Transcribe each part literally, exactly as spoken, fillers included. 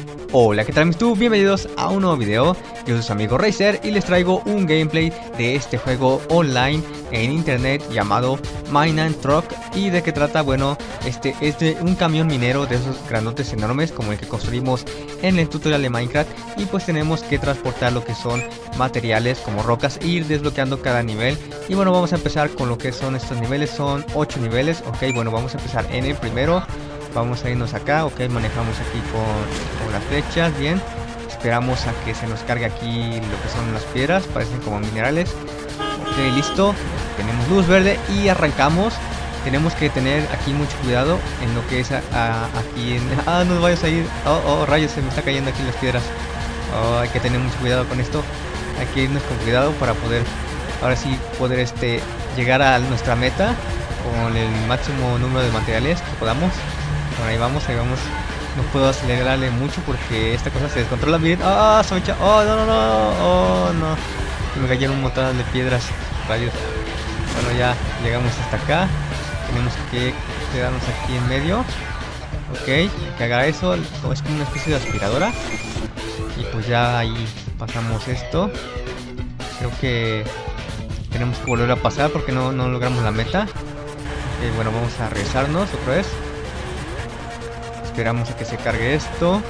Hola, ¿qué tal mis tú? Bienvenidos a un nuevo video. Yo soy su amigo Razer y les traigo un gameplay de este juego online en internet llamado Mine and Truck. ¿Y de qué trata? Bueno, este es de un camión minero de esos grandotes enormes como el que construimos en el tutorial de Minecraft. Y pues tenemos que transportar lo que son materiales como rocas e ir desbloqueando cada nivel. Y bueno, vamos a empezar con lo que son estos niveles. Son ocho niveles. Ok, bueno, vamos a empezar en el primero. Vamos a irnos acá, ok, manejamos aquí con, con las flechas, bien. Esperamos a que se nos cargue aquí lo que son las piedras, parecen como minerales. Ok, listo, tenemos luz verde y arrancamos. Tenemos que tener aquí mucho cuidado en lo que es a, a, aquí en... Ah, no vayas a ir, oh, oh, rayos, se me está cayendo aquí las piedras. Oh, hay que tener mucho cuidado con esto. Hay que irnos con cuidado para poder, ahora sí, poder este, llegar a nuestra meta con el máximo número de materiales que podamos. Bueno, ahí vamos, ahí vamos. No puedo acelerarle mucho porque esta cosa se descontrola. Miren, ah, socha, oh, no, no, no, oh, no. Se me cayeron un montón de piedras, rayos. Bueno, ya llegamos hasta acá. Tenemos que quedarnos aquí en medio. Ok, que haga eso. Es como una especie de aspiradora. Y pues ya ahí pasamos esto. Creo que tenemos que volver a pasar porque no, no logramos la meta. Ok, bueno, vamos a regresarnos otra vez. Esperamos a que se cargue esto.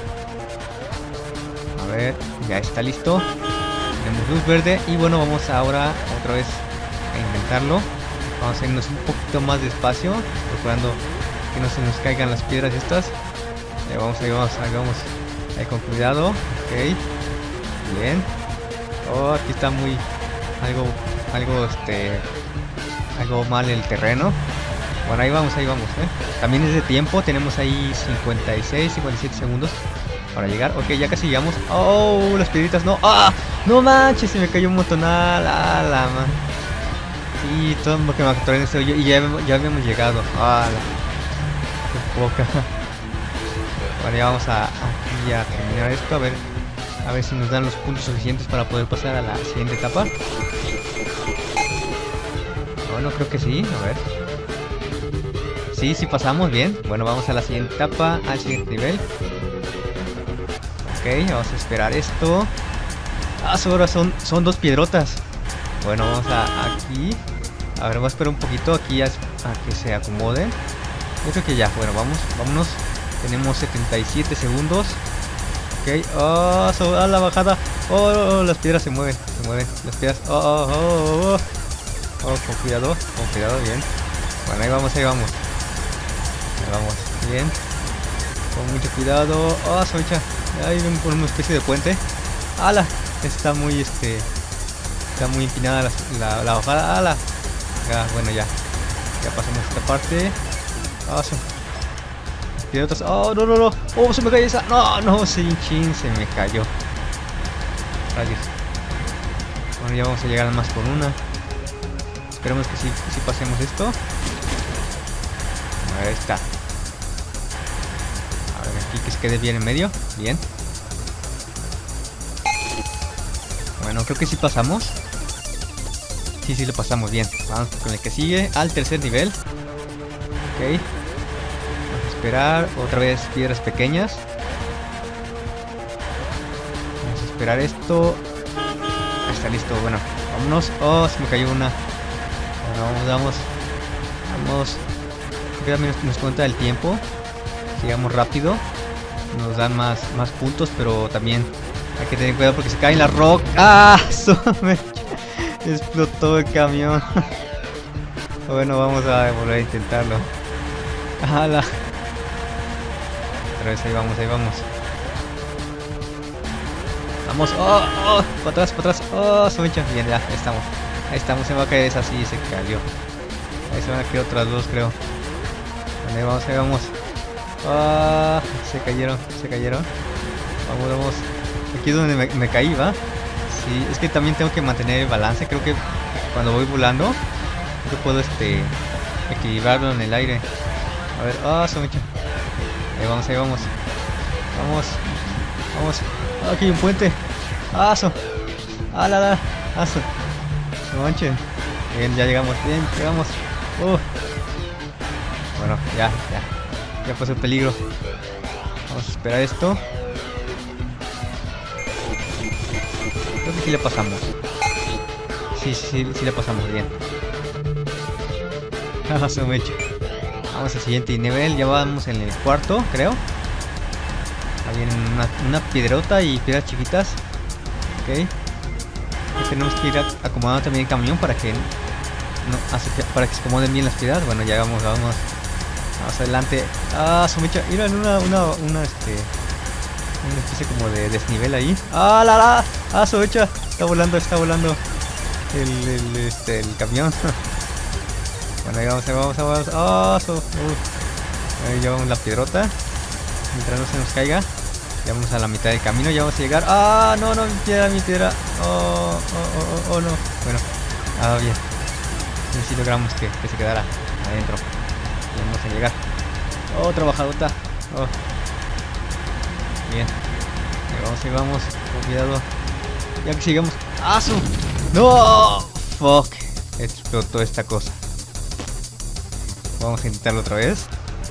A ver, ya está listo. Tenemos luz verde y bueno, vamos ahora otra vez a intentarlo. Vamos a irnos un poquito más despacio, procurando que no se nos caigan las piedras estas. Ahí vamos, ahí vamos, ahí vamos. Ahí con cuidado. Ok. Bien. Oh, aquí está muy... Algo, algo, este... Algo mal el terreno. Bueno, ahí vamos, ahí vamos, ¿eh? También es de tiempo, tenemos ahí cincuenta y seis, cincuenta y siete segundos para llegar. Ok, ya casi llegamos. Oh, las piedritas, no. ¡Ah! No manches, se me cayó un montonal. ¡Ah, la man! Sí, todo lo que me atoré en ese hoyo. Y ya, ya habíamos llegado. ¡Ah, la! ¡Qué poca! Bueno, ya vamos a, aquí a terminar esto. A ver, a ver si nos dan los puntos suficientes para poder pasar a la siguiente etapa. Bueno, creo que sí. A ver. Sí, sí pasamos, bien. Bueno, vamos a la siguiente etapa, al siguiente nivel. Ok, vamos a esperar esto. Ah, ahora son, son dos piedrotas. Bueno, vamos a aquí. A ver, vamos a esperar un poquito aquí a, a que se acomoden. Yo creo que ya, bueno, vamos, vámonos. Tenemos setenta y siete segundos. Ok, oh, so, ah, la bajada. Oh, oh, oh, las piedras se mueven, se mueven. Las piedras, oh, oh, oh, oh. Oh, con cuidado, con cuidado, bien. Bueno, ahí vamos, ahí vamos. Vamos, bien. Con mucho cuidado. Oh, socha. Ahí ven por una especie de puente. ¡Hala! Está muy este. Está muy empinada la, la, la bajada. ¡Hala! Ya, bueno, ya. Ya pasamos esta parte. Oh, so. Y otras. Oh, no, no, no. Oh, se me cayó esa. No, no, sin chin, se me cayó. Rayos. Bueno, ya vamos a llegar más por una. Esperemos que sí, que sí pasemos esto. Ahí está. A ver, aquí que se quede bien en medio. Bien. Bueno, creo que sí pasamos. Sí, sí lo pasamos bien. Vamos con el que sigue, al tercer nivel. Ok. Vamos a esperar. Otra vez piedras pequeñas. Vamos a esperar esto. Está listo, bueno. Vámonos. Oh, se me cayó una. Bueno, vamos, vamos. Vamos. Creo que también nos cuenta el tiempo. Sigamos rápido. Nos dan más, más puntos, pero también hay que tener cuidado porque se caen las rocas. ¡Ah! Me explotó el camión. Bueno, vamos a volver a intentarlo. ¡Hala! Otra vez, ahí vamos, ahí vamos. Vamos. ¡Oh! ¡Oh! Para atrás, para atrás. ¡Oh! Socha. Bien, ya, ahí estamos. Ahí estamos, se va a caer esa, sí, se cayó. Ahí se van a caer otras dos, creo. Ahí vamos, ahí vamos. Ah, se cayeron, se cayeron. Vamos, vamos. Aquí es donde me, me caí, ¿va? Sí, es que también tengo que mantener el balance. Creo que cuando voy volando, yo puedo este equilibrarlo en el aire. A ver, ah, se me echa. Ahí vamos, ahí vamos. Vamos, vamos. Ah, aquí hay un puente. Ah, so. Ah, la, la. Ah, so. No manchen. Bien, ya llegamos, bien, llegamos. Uh. Bueno, ya, ya. Ya pasó el peligro. Vamos a esperar esto. que sí le pasamos. Sí, sí, sí, sí le pasamos bien. Vamos al siguiente nivel, ya vamos en el cuarto, creo. Ahí viene una, una piedrota y piedras chiquitas. Ok. Y tenemos que ir acomodando también el camión para que no, hace, para que se acomoden bien las piedras. Bueno, ya vamos, vamos. Vamos adelante. Ah, su mecha. Mira, una, una, una, este. Una especie como de desnivel ahí. Ah, la, la. Ah, su mecha. Está volando, está volando. El, el, este, el camión. Bueno, ahí vamos, ahí vamos, ahí vamos. Ah, su. Uh. Ahí llevamos la piedrota. Mientras no se nos caiga. Ya vamos a la mitad del camino, ya vamos a llegar. Ah, no, no, mi piedra, mi piedra. Oh, oh, oh, oh, oh no. Bueno, ah, bien. Y si logramos que, que se quedara adentro. Ya vamos a llegar. Oh, trabajadota. Oh. Bien. Ahí vamos, ahí vamos. Con cuidado. Ya que sigamos. ¡Ah, su! ¡No! Fuck. Explotó esta cosa. Vamos a intentarlo otra vez.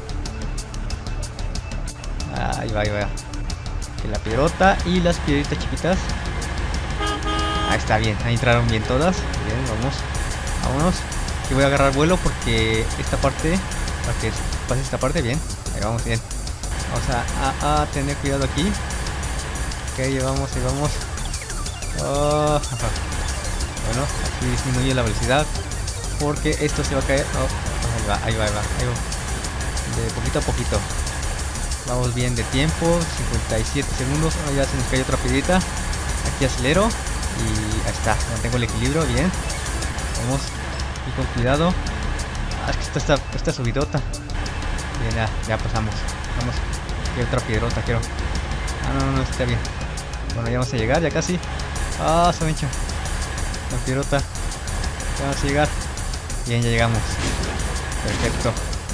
Ahí va, ahí va. La piedrota y las piedritas chiquitas. Ahí está, bien. Ahí entraron bien todas. Bien, vamos. Vámonos. Y voy a agarrar vuelo porque esta parte, para que pase esta parte, bien. Ahí vamos, bien. Vamos a, a, a tener cuidado aquí. Ok, ahí vamos, ahí vamos. Oh. Bueno, aquí disminuye la velocidad porque esto se va a caer. Oh. Ahí va, ahí va, ahí va, ahí va. De poquito a poquito. Vamos bien de tiempo, cincuenta y siete segundos. Oh, ya se nos cae otra piedrita. Aquí acelero y ahí está, mantengo el equilibrio, bien. Vamos, y con cuidado. Ah, es que esta está, esta subidota. Bien, ya, ya pasamos. Vamos, aquí otra piedrota, quiero. Ah, no, no, no, está bien. Bueno, ya vamos a llegar, ya casi. Ah, se me hincha. La piedrota. Ya vamos a llegar. Bien, ya llegamos. Perfecto.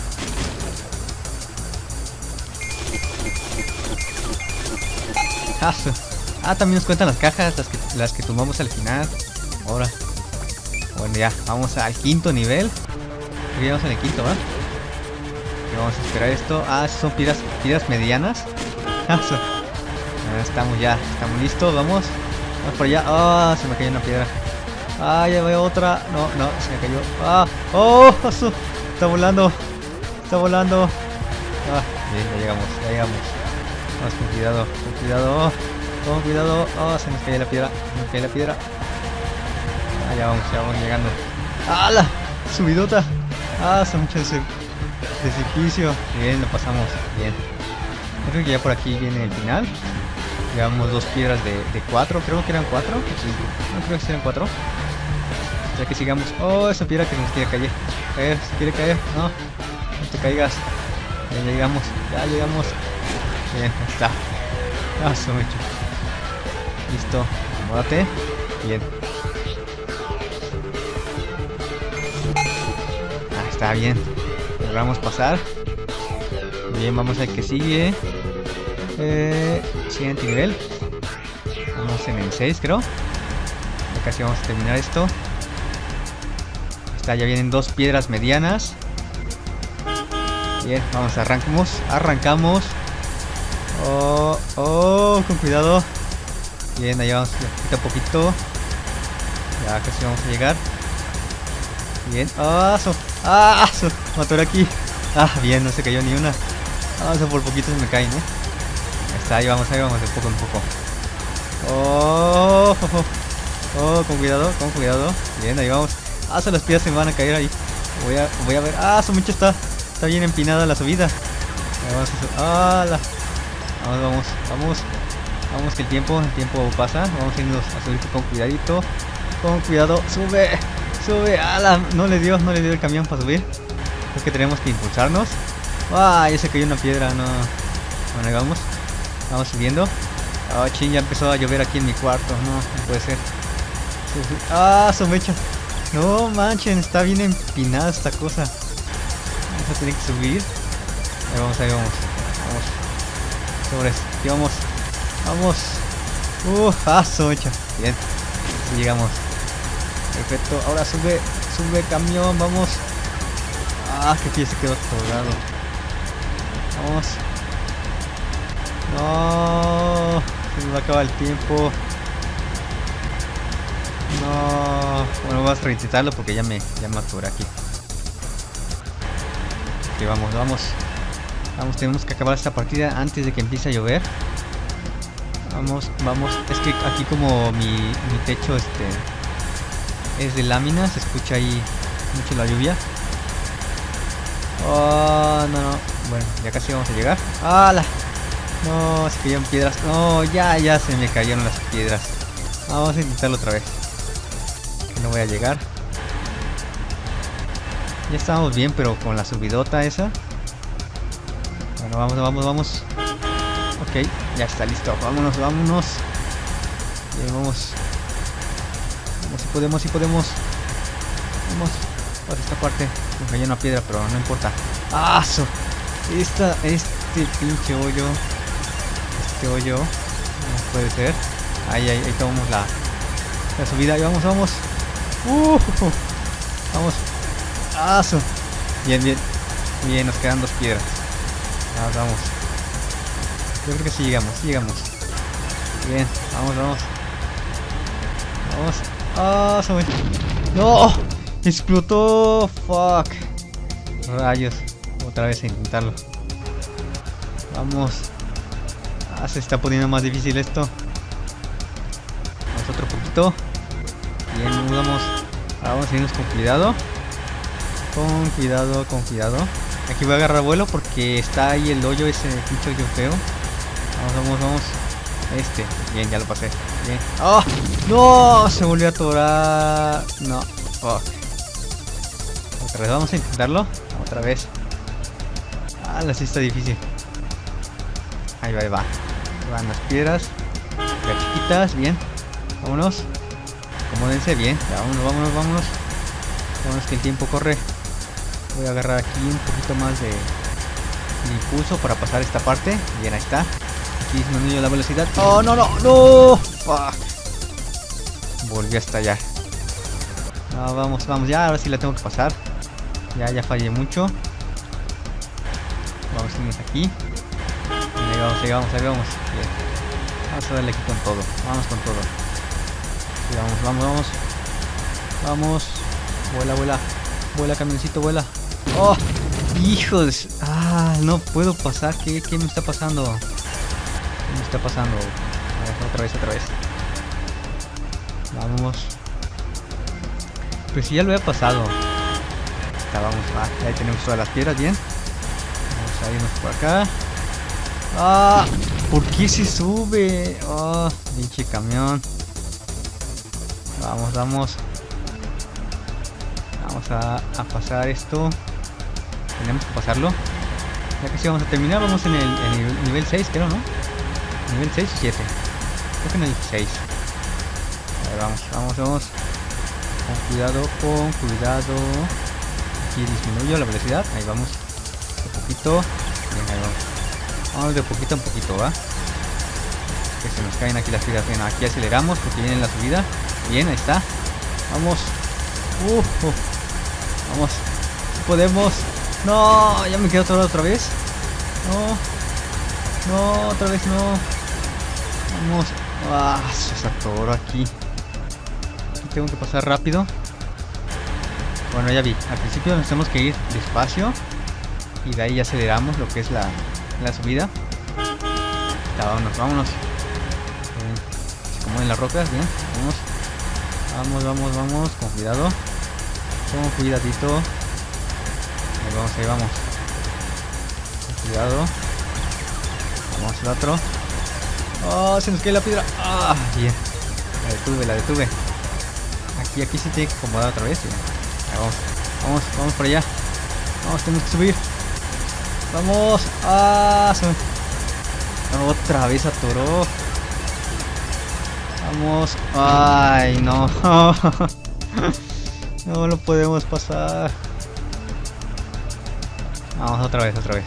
Ah, también nos cuentan las cajas, las que, las que tomamos al final. Ahora. Bueno, ya, vamos al quinto nivel. Ya vamos en el quinto, ¿verdad? Y vamos a esperar esto. Ah, son piedras, piedras medianas. Ah, so. Bueno, estamos ya, estamos listos, vamos. Vamos por allá. Ah, se me cayó una piedra. Ah, ya veo otra. No, no, se me cayó. Ah, oh, so. Está volando. Está volando. Ah, bien, ya llegamos, ya llegamos. Vamos con cuidado, con cuidado, con cuidado. Oh, se nos cae la piedra, se nos cae la piedra. Ah, ya vamos, ya vamos llegando. ¡Ah, la subidota! Ah, son muchos de precipicio. Bien, lo pasamos, bien. Creo que ya por aquí viene el final. Llevamos dos piedras de, de cuatro, creo que eran cuatro. No, creo que eran cuatro. Ya que sigamos. Oh, esa piedra que nos quiere caer. Caer, se quiere caer. No, no te caigas. Ya llegamos, ya llegamos. Bien, ahí está. Ah, se me echó. Listo, acomódate. Bien. Ah, está bien. Logramos pasar. Bien, vamos al que sigue. Eh, siguiente nivel. Vamos en el seis, creo. Ya casi vamos a terminar esto. Ahí está, ya vienen dos piedras medianas. Bien, vamos, arrancamos. Arrancamos. Oh, oh, con cuidado. Bien, ahí vamos, poquito a poquito. Ya casi vamos a llegar. Bien, ah, so, ah, so, motor aquí. Ah, bien, no se cayó ni una. Ah, eso por poquito se me caen, eh. Ahí está, ahí vamos, ahí vamos, de poco en poco. Oh, oh, oh, oh, con cuidado, con cuidado. Bien, ahí vamos. Ah, so, las piedras se me van a caer ahí. Voy a, voy a ver. Ah, su mucho está, está bien empinada la subida. Ahí vamos a, ah, la. Vamos, vamos, vamos, vamos que el tiempo, el tiempo pasa. Vamos a irnos a subir con cuidadito, con cuidado. Sube, sube. ¡Ala! No le dio, no le dio el camión para subir. Creo que tenemos que impulsarnos. ¡Ah! Ya se cayó una piedra, no. Bueno, ahí vamos, vamos subiendo. Oh, ching, ya empezó a llover aquí en mi cuarto. No, no puede ser. Ah, su mecha. No manchen, está bien empinada esta cosa. Vamos a tener que subir. Ahí vamos, ahí vamos, vamos. Sobres, aquí vamos. Vamos. Uh, ah, socha. Bien. Así llegamos. Perfecto. Ahora sube. Sube camión. Vamos. Ah, que pie se quedó atorado. Vamos. No. Se nos va a acabar el tiempo. No. Bueno, vas a reintentarlo porque ya me, ya me atoré aquí. Ok, vamos, vamos. Vamos, tenemos que acabar esta partida antes de que empiece a llover. Vamos, vamos. Es que aquí como mi, mi techo este es de láminas, se escucha ahí mucho la lluvia. Oh, no, no. Bueno, ya casi vamos a llegar. ¡Hala! No, se cayeron piedras. No, ya, ya se me cayeron las piedras. Vamos a intentarlo otra vez. Que no voy a llegar. Ya estábamos bien, pero con la subidota esa. Bueno, vamos, vamos, vamos. Ok, ya está listo. Vámonos, vámonos. Bien, vamos. Vamos, si podemos, si podemos. Vamos. Por esta parte. Me cayó una piedra, pero no importa. ¡Ah! So. Esta, este pinche hoyo. Este hoyo. No puede ser. Ahí, ahí, ahí tomamos la, la subida. Y vamos, vamos. Uh, vamos. ¡Ah! So. Bien, bien. Bien, nos quedan dos piedras. Vamos, vamos. Yo creo que sí llegamos, sí llegamos. Bien, vamos, vamos. Vamos. ¡Ah! So. ¡No! ¡Explotó! ¡Fuck! Rayos. Otra vez a intentarlo. Vamos. Ah, se está poniendo más difícil esto. Vamos otro poquito. Bien, vamos. Ahora vamos a irnos con cuidado. Con cuidado, con cuidado. Aquí voy a agarrar vuelo porque está ahí el hoyo, ese pinche hoyo feo. Vamos, vamos, vamos. Este. Bien, ya lo pasé. Bien. ¡Oh! ¡No! Se volvió a atorar. No. Fuck. Otra vez, vamos a intentarlo. Otra vez. Ah, la sí está difícil. Ahí va, ahí va. Ahí van las piedras. Las chiquitas, bien. Vámonos. Acomódense, bien. Ya, vámonos, vámonos, vámonos. Vámonos que el tiempo corre. Voy a agarrar aquí un poquito más de, de impulso para pasar esta parte. Bien, ahí está. Aquí disminuyo la velocidad. ¡Oh, no, no! ¡No! Fuck. Volví a estallar. No, vamos, vamos. Ya, ahora sí la tengo que pasar. Ya, ya fallé mucho. Vamos a irnos aquí. Ahí vamos, ahí vamos, ahí vamos. Bien. Vamos a darle aquí con todo. Vamos con todo. Sí, vamos, vamos, vamos. Vamos. Vuela, vuela. Vuela, camioncito, vuela. ¡Oh! ¡Hijos! ¡Ah! No puedo pasar. ¿Qué, qué me está pasando? ¿Qué me está pasando? A ver, otra vez, otra vez. Vamos. Pues sí, ya lo he pasado. Acá vamos. Ah, ahí tenemos todas las piedras, bien. Vamos a irnos por acá. ¡Ah! ¿Por qué se sube? ¡Oh! Pinche camión. Vamos, vamos. Vamos a, a pasar esto. Tenemos que pasarlo. Ya que si vamos a terminar, vamos en el, en el nivel seis, creo, ¿no? Nivel seis o siete. Creo que en el seis. Ahí vamos, vamos, vamos. Con cuidado, con cuidado. Aquí disminuyo la velocidad. Ahí vamos. De poquito. Bien, ahí vamos. Vamos de poquito en poquito, ¿va? Que se nos caen aquí las piedras. Bien, aquí aceleramos porque viene la subida. Bien, ahí está. Vamos. Uh, uh. Vamos. Podemos. No, ya me quedo todo otra vez. No. No, otra vez no. Vamos. Ah, se atoró aquí. Aquí tengo que pasar rápido. Bueno, ya vi. Al principio nos tenemos que ir despacio. Y de ahí ya aceleramos lo que es la, la subida. Ya, vámonos, vámonos. Bien. Se acomoden las rocas, bien. Vamos. Vamos, vamos, vamos. Con cuidado. Con cuidadito. Ahí vamos, ahí vamos. Con cuidado. Vamos al otro. Oh, se nos cae la piedra. Ah, bien. La detuve, la detuve. Aquí, aquí se tiene que acomodar otra vez. Ahí vamos. Vamos, vamos por allá. Vamos, tenemos que subir. Vamos. Ah, se... Otra vez atoró. Vamos. Ay, no. No lo podemos pasar. Vamos otra vez, otra vez.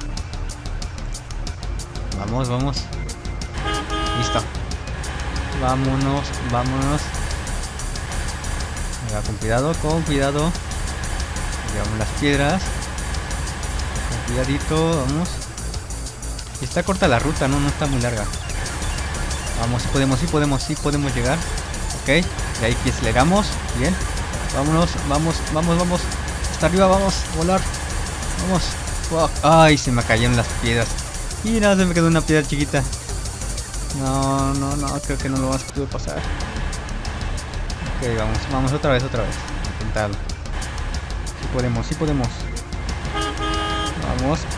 Vamos, vamos. Listo. Vámonos, vámonos. Venga, con cuidado, con cuidado. Llevamos las piedras. Con cuidadito, vamos. Está corta la ruta, no, no está muy larga. Vamos, si podemos, si podemos, si podemos llegar. Ok, de ahí que aceleramos. Bien. Vámonos, vamos, vamos, vamos. Hasta arriba, vamos, a volar. Vamos. Wow. Ay, se me cayeron las piedras. Y nada, se me quedó una piedra chiquita. No, no, no, creo que no lo vas a poder pasar. Ok, vamos, vamos otra vez, otra vez. Intentarlo. Sí podemos, sí podemos. Vamos.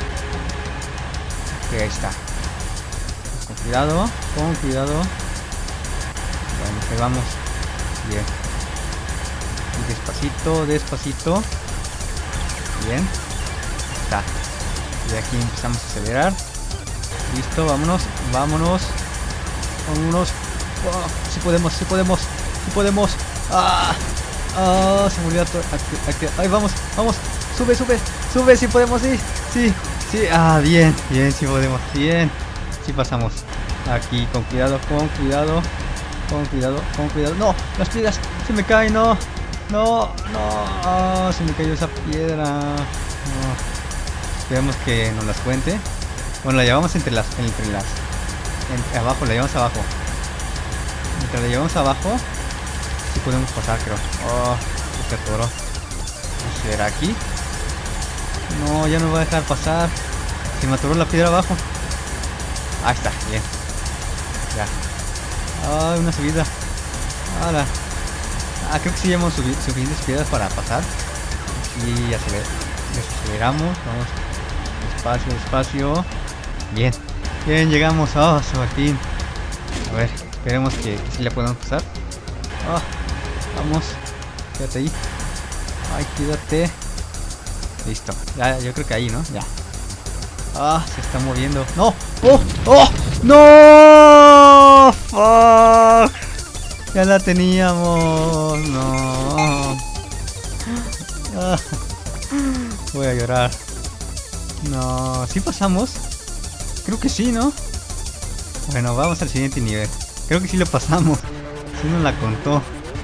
Ok, ahí está. Con cuidado, con cuidado. Bueno, ahí vamos. Bien. Y despacito, despacito. Bien. Ahí está. Y de aquí empezamos a acelerar. Listo, vámonos, vámonos. Vámonos. Oh, sí podemos, sí podemos, sí podemos. Ah, ah, se me olvidó. Ahí vamos, vamos. Sube, sube, sube, sí podemos, sí, sí, sí. Ah, bien, bien, sí podemos, bien. Sí pasamos. Aquí, con cuidado, con cuidado. Con cuidado, con cuidado. No, las piedras se me caen, no. No, no. Ah, se me cayó esa piedra. No. Esperemos que nos las cuente. Bueno, la llevamos entre las, entre las, entre abajo, la llevamos abajo. Mientras la llevamos abajo, sí podemos pasar, creo. Oh, se atoró. ¿Será aquí? No, ya no va a dejar pasar. Se me atoró la piedra abajo. Ahí está, bien. Ya. Ah, una subida. Ahora. Ah, creo que sí llevamos suficientes piedras para pasar. Y aceler aceleramos. Vamos. Despacio, despacio. Bien, bien, llegamos. Oh, al fin. A ver, esperemos que, que sí la podamos pasar. Oh, vamos, quédate ahí. Ay, quédate. Listo, ya, yo creo que ahí, ¿no? Ya. Ah, se está moviendo. No, oh, oh, no. Fuck. Ya la teníamos. No. Ah, voy a llorar. No, ¿sí pasamos? Creo que sí, ¿no? Bueno, vamos al siguiente nivel. Creo que sí lo pasamos. Sí nos la contó.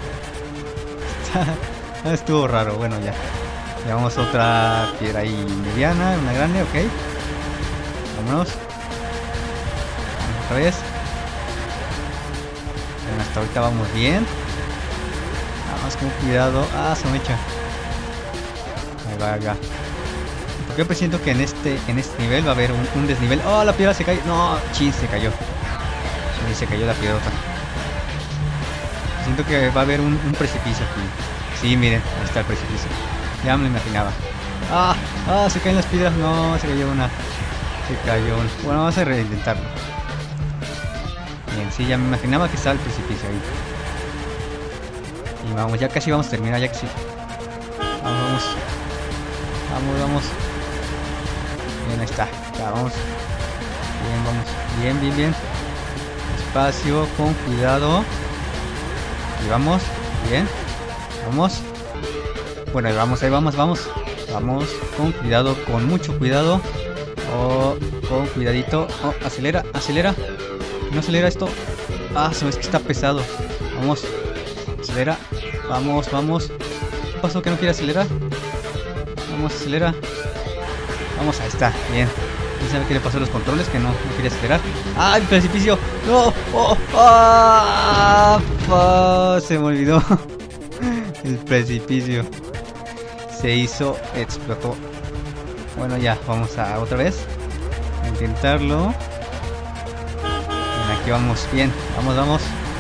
Estuvo raro, bueno ya. Llevamos otra piedra ahí mediana, una grande, ok. Vámonos. Vamos otra vez. Bueno, hasta ahorita vamos bien. Nada más con cuidado. Ah, se me echa. Ahí va, ahí va. Yo presiento que en este en este nivel va a haber un, un desnivel. ¡Oh, la piedra se cayó! ¡No! ¡Chin! Se cayó. Sí, se cayó la piedrota. Siento que va a haber un, un precipicio aquí. Sí, miren, ahí está el precipicio. Ya me lo imaginaba. ¡Ah! ¡Ah! Se caen las piedras. No, se cayó una. Se cayó una. Bueno, vamos a reintentarlo. Bien, sí, ya me imaginaba que estaba el precipicio ahí. Y vamos, ya casi vamos a terminar, ya que sí. Vamos, vamos. Vamos, vamos. Bien, ahí está. Ya, vamos. Bien, vamos. Bien, bien, bien. Despacio, con cuidado. Y vamos. Bien. Vamos. Bueno, ahí vamos, ahí vamos, vamos. Vamos, con cuidado, con mucho cuidado. Oh, con cuidadito. Oh, acelera, acelera. No acelera esto. Ah, se me es que está pesado. Vamos. Acelera. Vamos, vamos. ¿Qué pasó que no quiere acelerar? Vamos, acelera. Vamos, ahí está, bien. No sabe qué le pasó a los controles, que no, no quería acelerar. ¡Ah, el precipicio! ¡No! ¡Oh! ¡Ah! ¡Ah! Se me olvidó. El precipicio se hizo, explotó. Bueno, ya, vamos a otra vez a intentarlo. Bien, aquí vamos, bien. Vamos, vamos.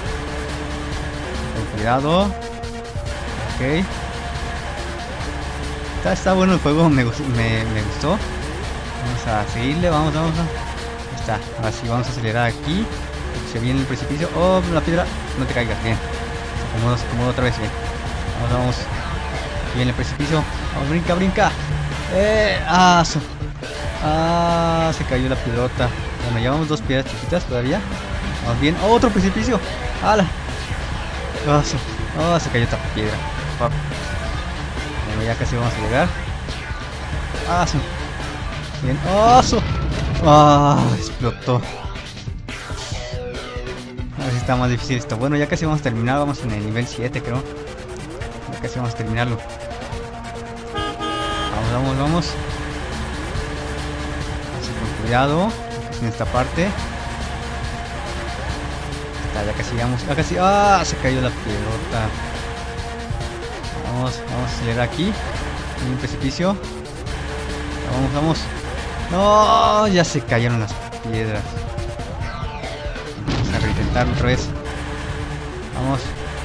Con cuidado. Ok. Está, está bueno el juego, me, me, me gustó. Vamos a seguirle, vamos, vamos, vamos. Ahí está, ahora sí, vamos a acelerar aquí. Se viene el precipicio. Oh, la piedra, no te caigas, bien. Se acomoda, se acomoda otra vez, bien. Vamos, vamos. Viene el precipicio. Vamos, brinca, brinca. Eh, ah, so, ah, se cayó la piedrota. Bueno, llevamos dos piedras chiquitas todavía. Vamos bien. Oh, otro precipicio. ¡Hala! Oh, so, oh, se cayó otra piedra. Fuck. Bueno, ya casi vamos a llegar. ¡Ah, so! Bien. ¡Ah, so! ¡Ah! Explotó. A ver si está más difícil esto. Bueno, ya casi vamos a terminar. Vamos en el nivel siete, creo. Ya casi vamos a terminarlo. Vamos, vamos, vamos. Así con cuidado. En esta parte. Está, ya casi llegamos. Ya casi. ¡Ah! Se cayó la pelota. Vamos, vamos a acelerar aquí. Hay un precipicio. Vamos, vamos. No, ya se cayeron las piedras. Vamos a reintentar otra vez. Vamos.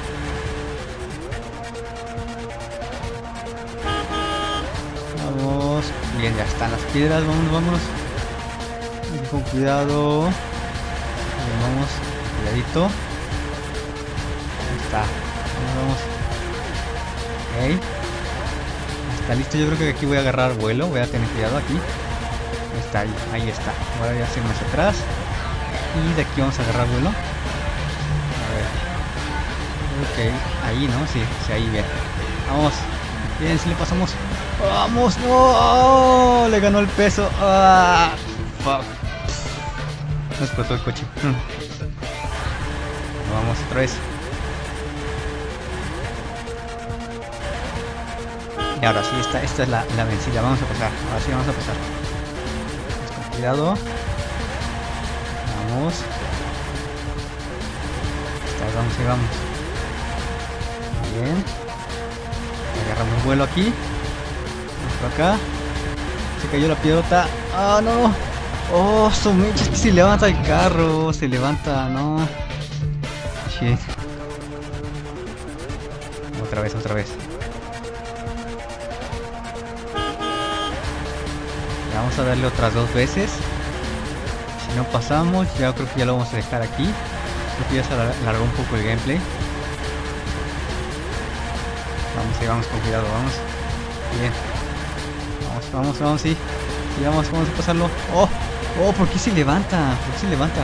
Vamos. Bien, ya están las piedras. Vámonos, vámonos. Con cuidado. Bien, vamos. Cuidadito. Ahí está. Vamos, vamos. Ok. Está listo. Yo creo que aquí voy a agarrar vuelo. Voy a tener cuidado aquí. Ahí está, ahí, ahí está. Ahora voy a hacer más atrás. Y de aquí vamos a agarrar vuelo. A ver. Ok. Ahí, ¿no? Sí, sí, ahí bien. Vamos. Bien, si le pasamos. ¡Vamos! ¡No! ¡Oh! Le ganó el peso. ¡Ah! ¡Fuck! No explotó el coche. Vamos otra vez. Y ahora sí, esta, esta es la, la vencida. Vamos a pasar. Ahora sí, vamos a pasar. Con cuidado. Vamos. Ahí vamos, ahí vamos. Bien. Agarramos vuelo aquí. Vamos por acá. Se cayó la piedrota. ¡Ah, no! ¡Oh, su mecha! Es que se levanta el carro. Se levanta, no. Shit. Otra vez, otra vez. Vamos a darle otras dos veces. Si no pasamos, ya creo que ya lo vamos a dejar aquí. Creo que ya se alargó un poco el gameplay. Vamos, ahí vamos con cuidado, vamos. Bien. Vamos, vamos, vamos, sí. Sí, vamos, vamos a pasarlo. ¡Oh! ¡Oh! ¿Por qué se levanta? ¿Por qué se levanta?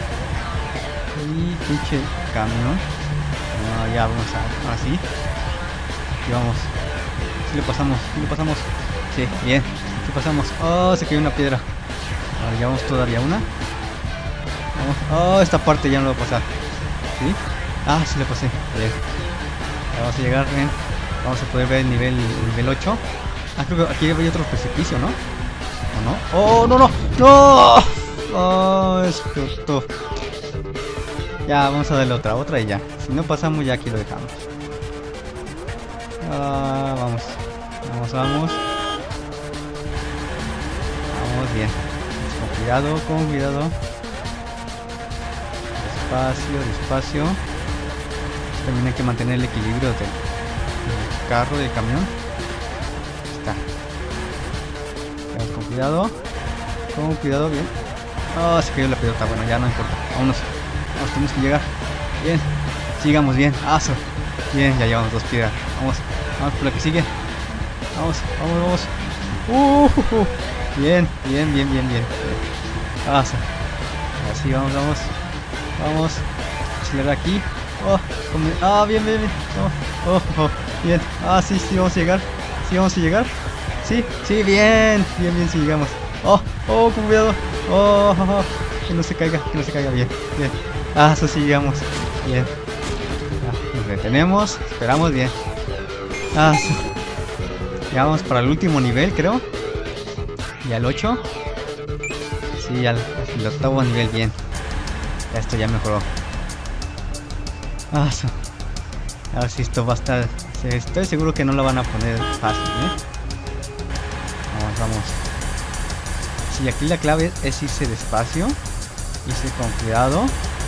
Y pinche camión. No, ya vamos a... Ahora sí. Aquí vamos. Sí le pasamos, sí le pasamos. Sí, bien. ¿Qué pasamos? Oh, se cayó una piedra. Ahora llevamos todavía una. Vamos. Oh, esta parte ya no lo voy a pasar. ¿Sí? Ah, sí le pasé. Bien. Ya vamos a llegar, bien. Vamos a poder ver el nivel, el nivel ocho. Ah, creo que aquí hay otro precipicio, ¿no? ¿O no? ¡Oh, no, no! ¡No! ¡Oh, explotó! Ya, vamos a darle otra, otra y ya. Si no pasamos, ya aquí lo dejamos. Ah, vamos. Vamos, vamos. Bien, con cuidado, con cuidado. Despacio, despacio. También hay que mantener el equilibrio del, del carro, del camión. Está. Vamos con cuidado. Con cuidado, bien. Oh, se cayó la pelota. Bueno, ya no importa. Vámonos. Vamos, tenemos que llegar. Bien. Sigamos bien. Aso. Bien, ya llevamos dos piedras. Vamos. Vamos por la que sigue. Vamos, vamos, vamos. Uh, uh, uh. Bien, bien, bien, bien, bien. Pasa. Así, vamos, vamos. Vamos. Acelerar aquí. Oh, ah, bien, bien, bien. Oh, oh, oh, bien. Ah, sí, sí, vamos a llegar. Sí, vamos a llegar. Sí, sí, bien. Bien, bien, sí llegamos. Oh, oh, con cuidado. Oh, oh, oh. Que no se caiga, que no se caiga. Bien, bien. Ah, eso sí llegamos. Bien. Ah, nos detenemos. Esperamos bien. Ah, sí. Llegamos para el último nivel, creo. Y al ocho. Sí, al el octavo nivel, bien. Ya esto ya mejoró. Ah, so. A ver si esto va a estar... Estoy seguro que no lo van a poner fácil, ¿eh? Vamos, vamos. Sí, aquí la clave es irse despacio. Irse con cuidado.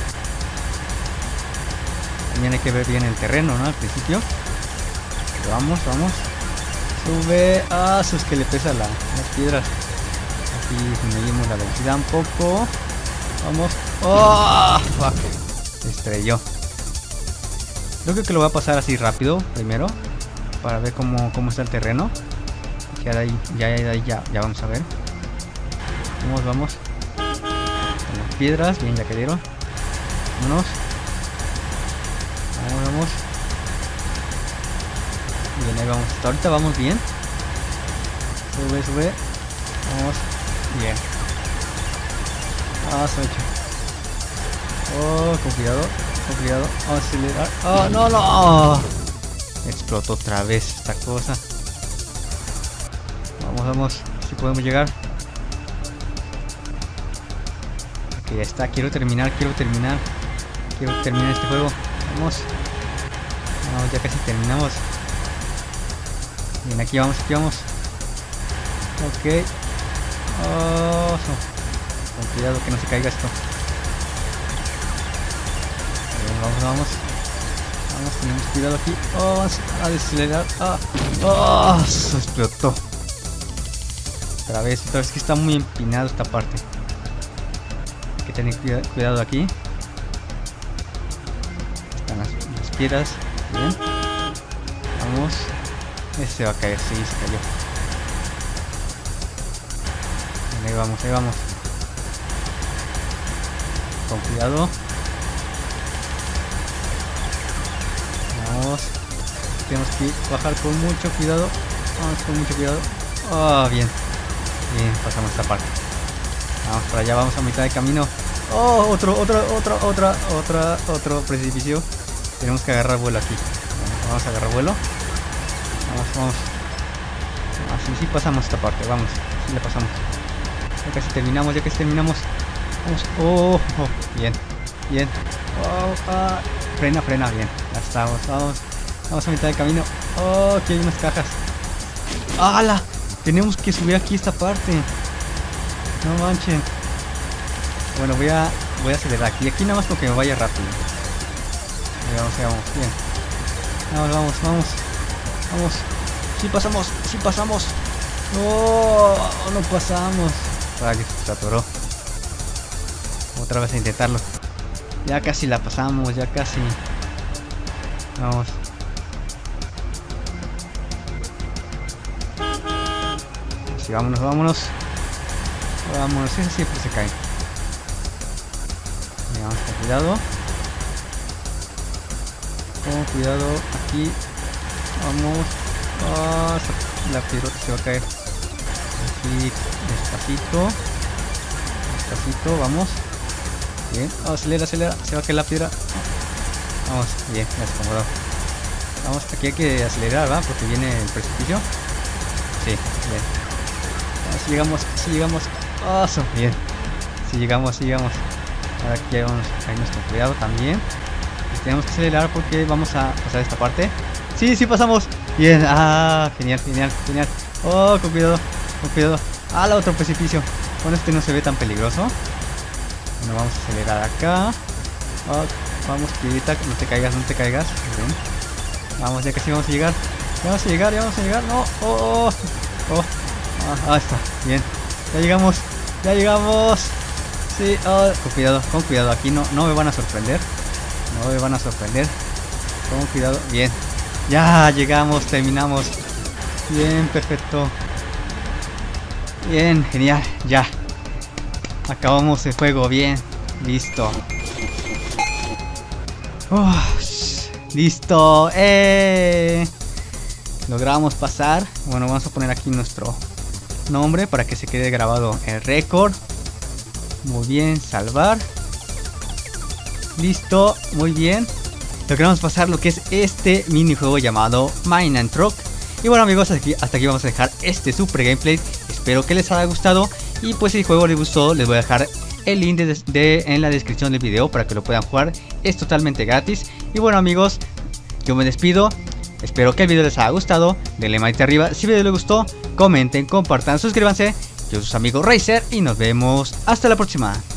También hay que ver bien el terreno, ¿no? Al principio. Pero vamos, vamos. Sube. Ah, eso es que le pesa la, las piedras. Aquí medimos la velocidad un poco. Vamos. ¡Oh! Fuck. Se estrelló. Creo que lo voy a pasar así rápido primero. Para ver cómo, cómo está el terreno. Ya de ahí, ya, ya, ya, ya vamos a ver. Vamos, vamos. Con las piedras, bien, ya cayeron. Vámonos. Vamos, vamos. Bien, ahí vamos. Hasta ahorita vamos bien. Sube, sube. Vamos. Bien. Ah, se ha hecho. Oh, con cuidado. Con cuidado. Vamos a acelerar. Oh, no, no. Explotó otra vez esta cosa. Vamos, vamos. Si podemos llegar. Ok, ya está. Quiero terminar, quiero terminar. quiero terminar este juego. Vamos. Vamos, ya casi terminamos. Bien, aquí vamos, aquí vamos. Ok. Oh, con cuidado que no se caiga esto. Bien, vamos, vamos. Vamos, tenemos cuidado aquí. Oh, vamos a desacelerar. Ah, oh, se explotó. Otra vez, otra vez que está muy empinado esta parte. Hay que tener cuida cuidado aquí. Están las, las piedras. Bien. Vamos. Este se va a caer, sí, se cayó. Bien, ahí vamos, ahí vamos. Con cuidado. Vamos. Tenemos que bajar con mucho cuidado. Vamos con mucho cuidado. Oh, bien. Bien, pasamos esta parte. Vamos para allá, vamos a mitad de camino. Oh, otro, otro, otro, otra, otra, otro precipicio. Tenemos que agarrar vuelo aquí. Vamos a agarrar vuelo. Vamos, vamos. Así sí pasamos esta parte, vamos. Sí la pasamos. Ya casi terminamos, ya casi terminamos. Vamos. Oh, oh, bien, bien. Oh, ah. Frena, frena, bien. Ya estamos, vamos. Vamos a mitad de camino. Oh, aquí hay unas cajas. ¡Hala! Tenemos que subir aquí esta parte. No manchen. Bueno, voy a voy a acelerar aquí. Aquí nada más porque me vaya rápido. Ahí vamos, ahí vamos. Bien. Vamos, vamos, vamos. Vamos. Sí pasamos, sí pasamos. No, no pasamos. Vale, se atoró. Otra vez a intentarlo. Ya casi la pasamos, ya casi. Vamos. Sí, vámonos, vámonos. Vámonos, ese siempre se cae. Vamos con cuidado. Con cuidado aquí. Vamos. Oh, la piedrota se va a caer. Aquí, despacito. Despacito, vamos. Bien, oh, acelera, acelera. Se va a caer la piedra. Vamos, bien, ya se acomodó. Vamos, aquí hay que acelerar, ¿verdad? Porque viene el precipicio. Sí, bien. Si llegamos, si llegamos. Oh, so, bien. Si llegamos, si llegamos. Ahora aquí vamos a irnos con cuidado también. Y tenemos que acelerar porque vamos a pasar esta parte. Sí, sí pasamos. Bien, ah, genial, genial, genial. Oh, con cuidado, con cuidado. Ah, la otro precipicio. Bueno, este no se ve tan peligroso. Bueno, vamos a acelerar acá. Oh, vamos, piedrita, no te caigas, no te caigas. Bien. Vamos, ya casi vamos a llegar. Ya vamos a llegar, ya vamos a llegar. No, oh, oh, oh. Ah, ah, está, bien. Ya llegamos, ya llegamos. Sí, oh, con cuidado, con cuidado. Aquí no, no me van a sorprender. No me van a sorprender. Con cuidado, bien. Ya llegamos, terminamos. Bien, perfecto. Bien, genial, ya. Acabamos el juego, bien. Listo. Uf, listo. ¡Eh! Logramos pasar. Bueno, vamos a poner aquí nuestro nombre para que se quede grabado el récord. Muy bien, salvar. Listo, muy bien. Logramos pasar lo que es este minijuego llamado Mine and Truck. Y bueno amigos, hasta aquí, hasta aquí vamos a dejar este super gameplay. Espero que les haya gustado. Y pues si el juego les gustó, les voy a dejar el link de, de, en la descripción del video para que lo puedan jugar. Es totalmente gratis. Y bueno amigos, yo me despido. Espero que el video les haya gustado. Denle manita arriba si el video les gustó. Comenten, compartan, suscríbanse. Yo soy su amigo Razer y nos vemos hasta la próxima.